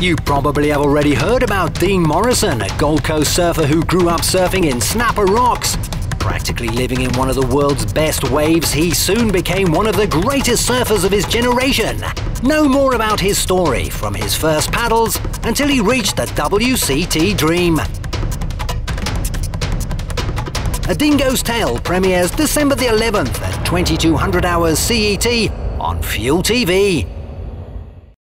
You probably have already heard about Dean Morrison, a Gold Coast surfer who grew up surfing in Snapper Rocks. Practically living in one of the world's best waves, he soon became one of the greatest surfers of his generation. Know more about his story, from his first paddles until he reached the WCT dream. A Dingo's Tale premieres December the 11th at 2200 hours CET on Fuel TV.